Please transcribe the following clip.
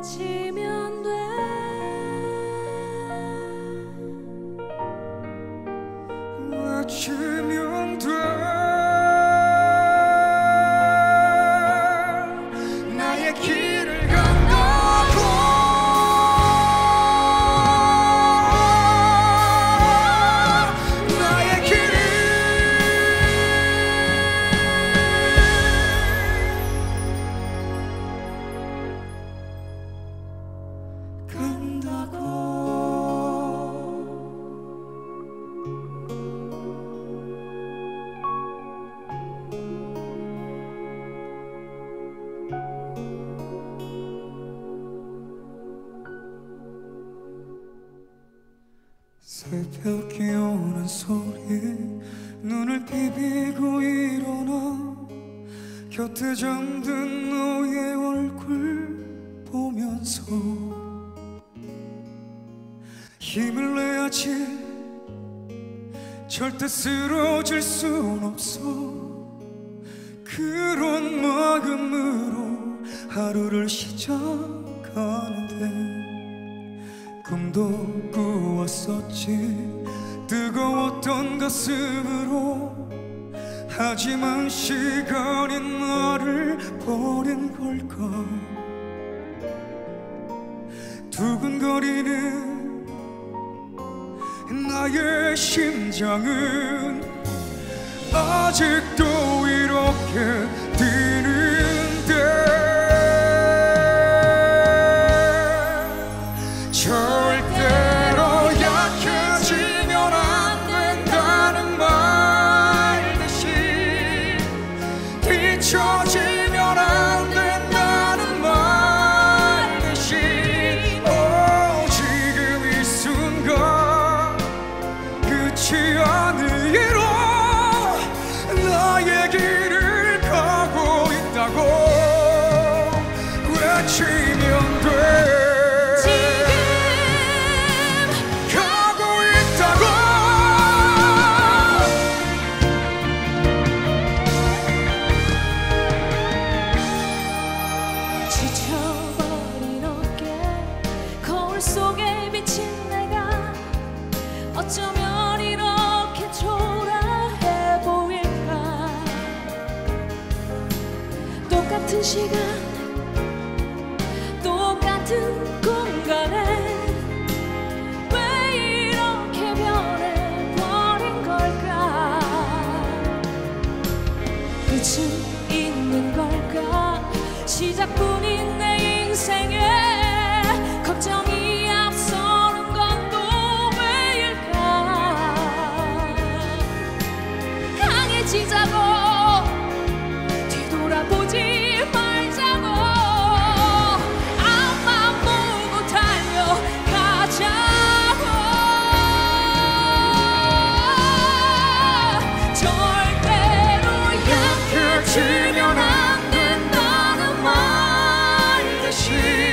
외치면 돼. 외치면 돼. 나의 길을 간다고. 나의 길을 간다고. 새벽에 오는 소리 눈을 비비고 일어나 곁에 잠든 너의 얼굴 보면서 힘을 내야지 절대 쓰러질 순 없어. 그런 마음으로 하루를 시작하는데 꿈도 꾸었었지 뜨거웠던 가슴으로. 하지만 시간이 나를 버린 걸까. 두근거리는 나의 심장은 아직도 이렇게 뛰는데 절대로 약해지면 안 된다는 말 대신 뒤처지면 안 된다는 말 대신 지금 이 순간 끝이 아니로 나의 길을 가고 있다고 외치면 돼. 지쳐버린 어깨 거울 속에 비친 내가 어쩌면 이렇게 초라해 보일까. 똑같은 시간 똑같은 공간에 왜 이렇게 변해버린 걸까. 끝은 있는 걸까. 시작뿐인 내 인생에 걱정이 앞서는 건 또 왜일까. 강해지자고 뒤돌아보지 말자고 앞만 보고 달려가자고. 절대로 약해지면 안 된다는 말 대신